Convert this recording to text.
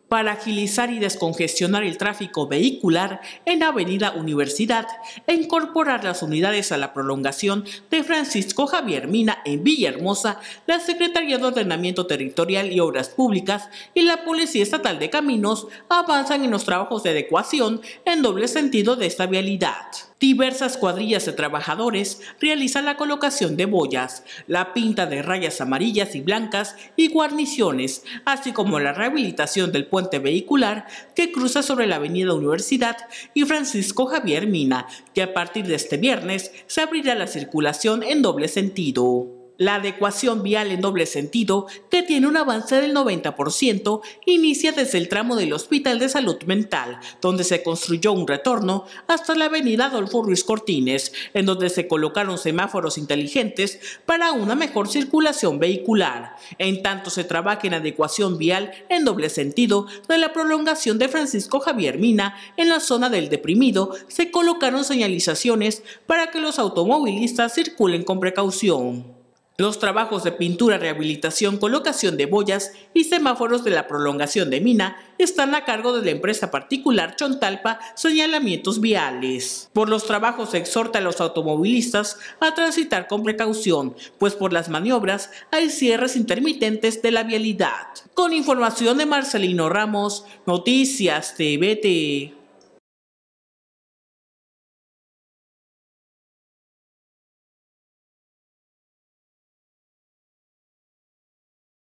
para agilizar y descongestionar el tráfico vehicular en Avenida Universidad e incorporar las unidades a la prolongación de Francisco Javier Mina en Villahermosa, la Secretaría de Ordenamiento Territorial y Obras Públicas y la Policía Estatal de Caminos avanzan en los trabajos de adecuación en doble sentido de esta vialidad. Diversas cuadrillas de trabajadores realizan la colocación de boyas, la pinta de rayas amarillas y blancas y guarniciones, así como la rehabilitación del puente vehicular que cruza sobre la Avenida Universidad y Francisco Javier Mina, que a partir de este viernes se abrirá la circulación en doble sentido. La adecuación vial en doble sentido, que tiene un avance del 90%, inicia desde el tramo del Hospital de Salud Mental, donde se construyó un retorno, hasta la avenida Adolfo Ruiz Cortines, en donde se colocaron semáforos inteligentes para una mejor circulación vehicular. En tanto se trabaja en adecuación vial en doble sentido de la prolongación de Francisco Javier Mina, en la zona del Deprimido se colocaron señalizaciones para que los automovilistas circulen con precaución. Los trabajos de pintura, rehabilitación, colocación de boyas y semáforos de la prolongación de Mina están a cargo de la empresa particular Chontalpa Señalamientos Viales. Por los trabajos se exhorta a los automovilistas a transitar con precaución, pues por las maniobras hay cierres intermitentes de la vialidad. Con información de Marcelino Ramos, Noticias TVT.